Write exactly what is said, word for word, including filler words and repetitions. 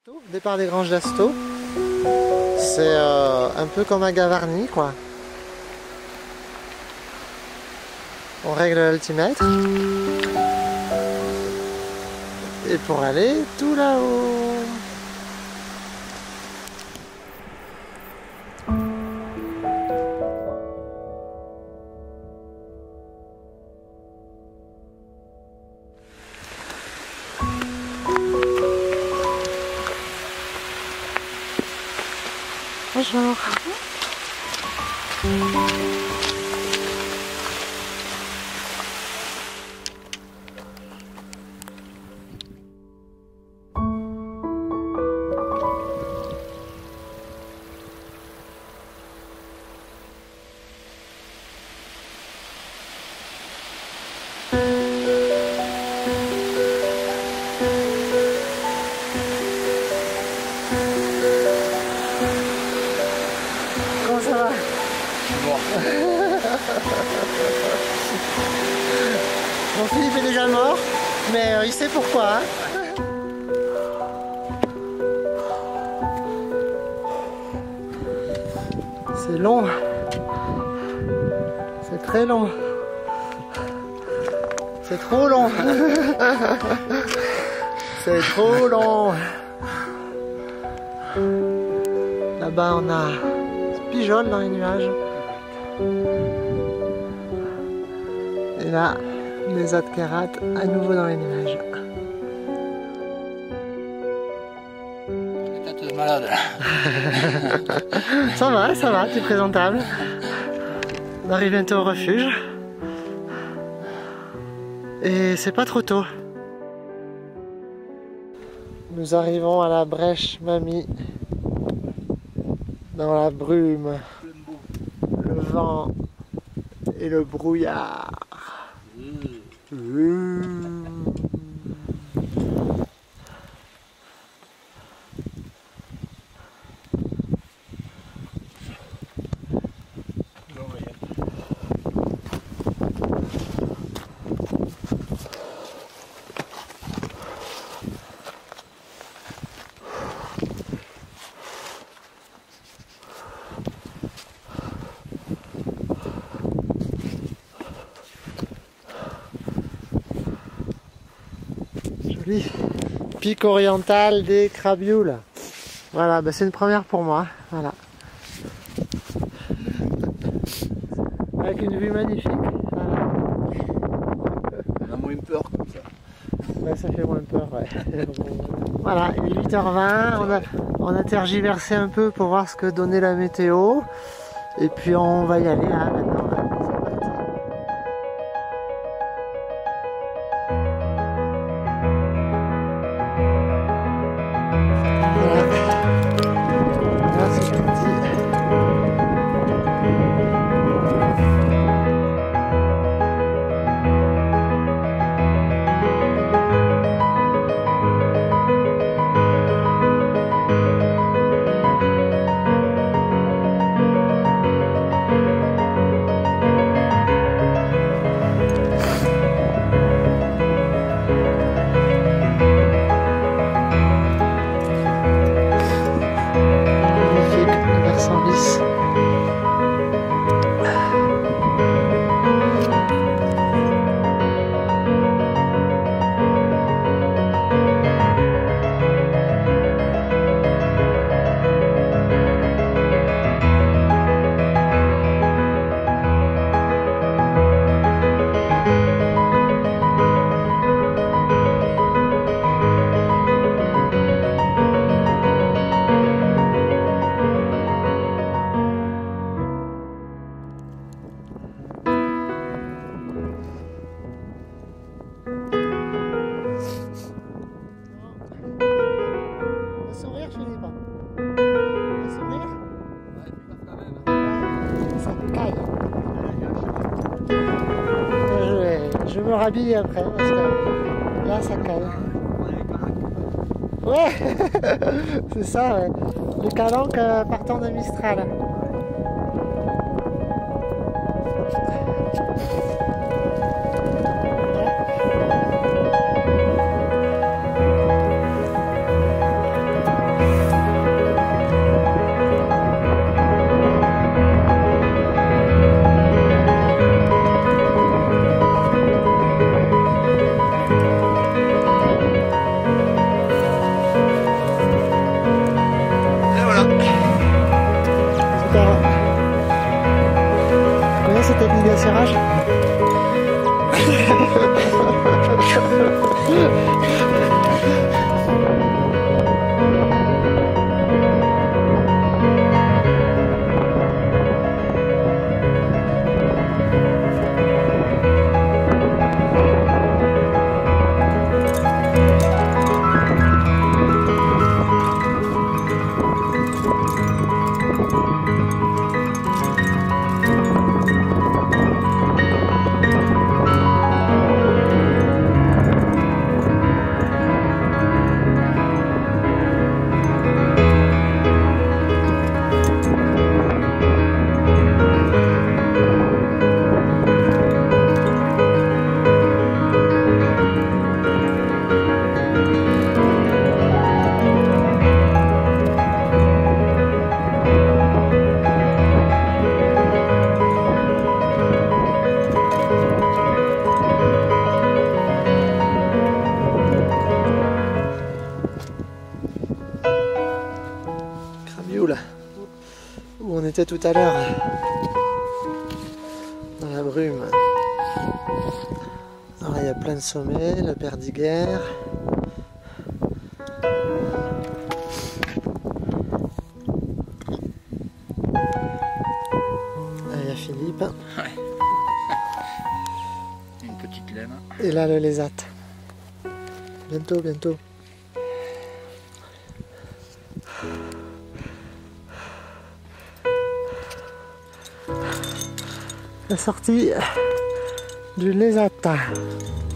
Départ des Granges d'Astaud, c'est euh, un peu comme à Gavarnie quoi. On règle l'altimètre et pour aller tout là-haut. Bonjour. Comment ça va? Je suis mort. Bon, Philippe est déjà mort, mais euh, il sait pourquoi. Hein. C'est long. C'est très long. C'est trop long. C'est trop long. Là-bas, on a Pijol dans les nuages. Et là, les Adkerat à nouveau dans les nuages. T'es malade là. Ça va, ça va, t'es présentable. On arrive bientôt au refuge. Et c'est pas trop tôt. Nous arrivons à la brèche Mamie. Dans la brume, le vent et le brouillard. Mmh. Mmh. Pic oriental des Crabioules. Voilà, bah c'est une première pour moi. Voilà. Avec une vue magnifique. Voilà. On a moins peur comme ça. Ouais, ça fait moins peur, ouais. Voilà, il est huit heures vingt. On a, on a tergiversé un peu pour voir ce que donnait la météo. Et puis on va y aller hein, maintenant. Je me rhabille après parce que là ça caille. Ouais, c'est ça, ouais. Les calanques euh, partant de Mistral. plus tard. Tu connais cette technique d'asserrage? Où on était tout à l'heure, dans la brume. Alors il y a plein de sommets, le Perdiguer. Là il y a Philippe. Ouais. Une petite laine. Et là le Lézat. Bientôt, bientôt. La sortie du Lézat.